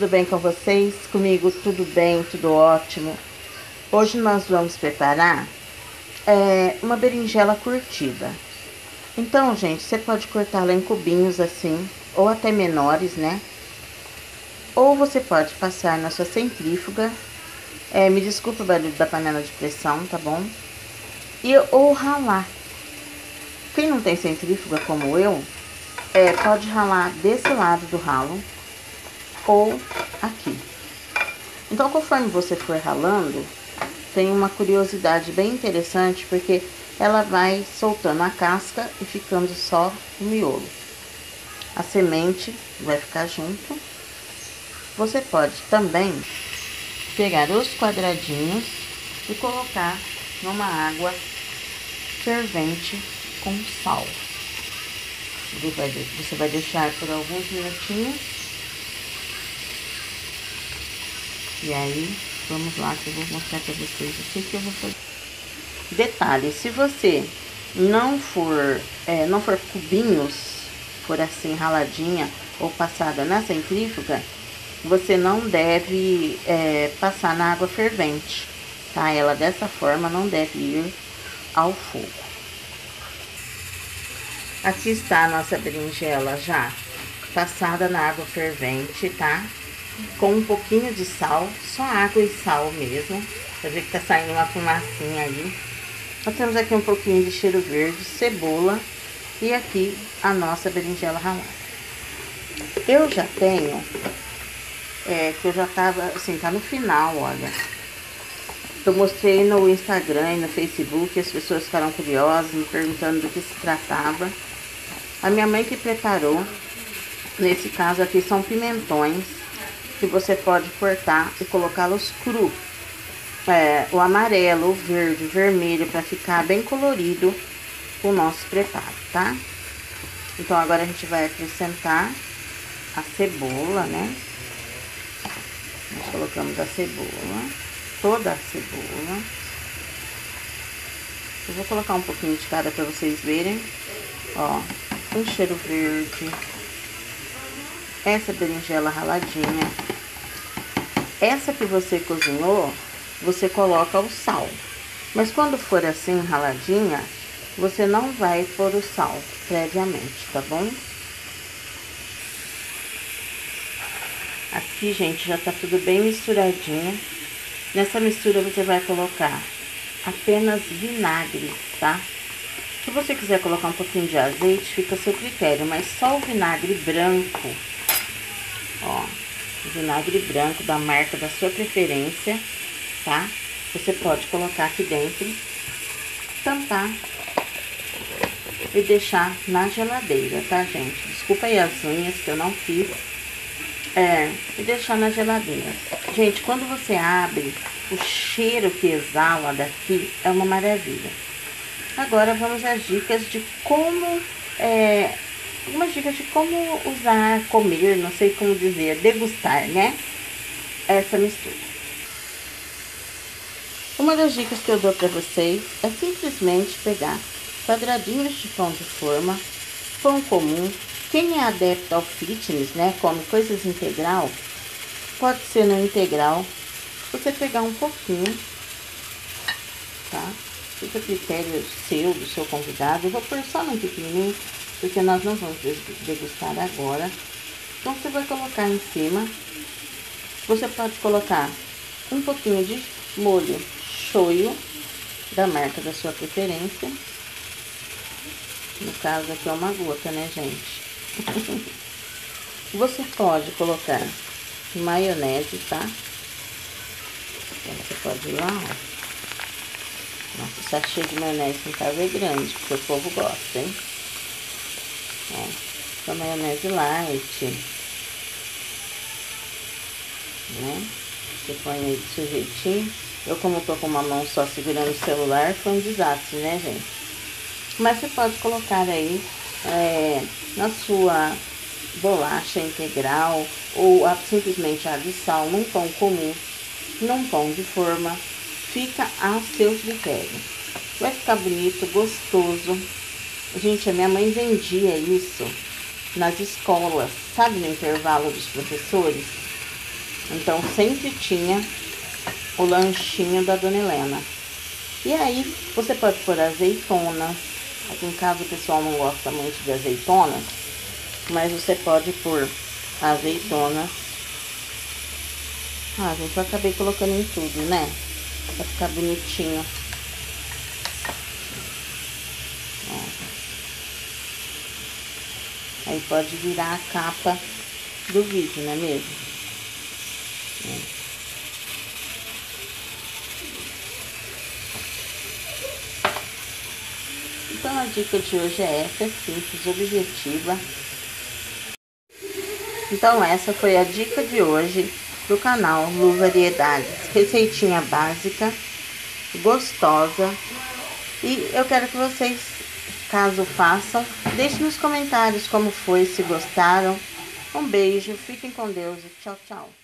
tudo bem com vocês? Comigo tudo bem, tudo ótimo. Hoje nós vamos preparar uma berinjela curtida. Então, gente, você pode cortá-la em cubinhos assim, ou até menores, né? Ou você pode passar na sua centrífuga. Me desculpa o barulho da panela de pressão, tá bom? Ou ralar. Quem não tem centrífuga como eu, pode ralar desse lado do ralo ou aqui. Então, conforme você for ralando, tem uma curiosidade bem interessante, porque ela vai soltando a casca e ficando só o miolo. A semente vai ficar junto. Você pode também pegar os quadradinhos e colocar numa água fervente com sal. Você vai deixar por alguns minutinhos. E aí, vamos lá que eu vou mostrar pra vocês o que eu vou fazer. Detalhe, se você não for cubinhos, for assim raladinha ou passada na centrífuga, você não deve passar na água fervente, tá? Ela dessa forma não deve ir ao fogo. Aqui está a nossa berinjela já passada na água fervente, tá? Com um pouquinho de sal, só água e sal mesmo. Pra ver que tá saindo uma fumacinha aí. Nós temos aqui um pouquinho de cheiro verde, cebola e aqui a nossa berinjela ralada. Eu já tenho, que eu já tava, assim, tá no final, olha. Eu mostrei no Instagram e no Facebook, as pessoas ficaram curiosas, me perguntando do que se tratava. A minha mãe que preparou, nesse caso aqui são pimentões, que você pode cortar e colocá-los cru. O amarelo, o verde, o vermelho, para ficar bem colorido o nosso preparo, tá? Então, agora a gente vai acrescentar a cebola, né? Nós colocamos a cebola, toda a cebola. Eu vou colocar um pouquinho de cada para vocês verem. Ó, um cheiro verde. Essa berinjela raladinha. Essa que você cozinhou, você coloca o sal. Mas quando for assim raladinha, você não vai pôr o sal previamente, tá bom? Aqui, gente, já tá tudo bem misturadinho. Nessa mistura você vai colocar apenas vinagre, tá? Se você quiser colocar um pouquinho de azeite, fica a seu critério, mas só o vinagre branco, ó, o vinagre branco da marca da sua preferência, tá? Você pode colocar aqui dentro, tampar e deixar na geladeira, tá, gente? Desculpa aí as unhas que eu não fiz. E deixar na geladeira. Gente, quando você abre, o cheiro que exala daqui é uma maravilha. Agora vamos às dicas de como, algumas dicas de como usar, comer, não sei como dizer, degustar, né? Essa mistura. Uma das dicas que eu dou pra vocês é simplesmente pegar quadradinhos de pão de forma, pão comum. Quem é adepto ao fitness, né, come coisas integral, pode ser no integral, você pegar um pouquinho, tá? Fica a critério seu, do seu convidado. Eu vou pôr só no pequenininho, porque nós não vamos degustar agora. Então, você vai colocar em cima. Você pode colocar um pouquinho de molho shoyu, da marca da sua preferência. No caso aqui é uma gota, né, gente? Você pode colocar maionese, tá? Então, você pode ir lá, ó. Nossa, o sachê de maionese em casa é grande, porque o povo gosta, hein? Ó, essa maionese light, né? Você põe aí do seu jeitinho. Eu, como tô com uma mão só segurando o celular, foi um desastre, né, gente? Mas você pode colocar aí na sua bolacha integral ou simplesmente água e sal num pão comum, num pão de forma, fica a seu critério. Vai ficar bonito, gostoso. Gente, a minha mãe vendia isso nas escolas, sabe, no intervalo dos professores? Então sempre tinha o lanchinho da Dona Helena. E aí você pode pôr azeitonas. Aqui em casa o pessoal não gosta muito de azeitonas, mas você pode pôr azeitonas. Ah, gente, eu acabei colocando em tudo, né? Pra ficar bonitinho. Ó. Aí pode virar a capa do vídeo, não é mesmo? Então a dica de hoje é essa, é simples, objetiva. Então essa foi a dica de hoje do canal Lu Variedades. Receitinha básica, gostosa. E eu quero que vocês, caso façam, deixem nos comentários como foi, se gostaram. Um beijo, fiquem com Deus e tchau, tchau.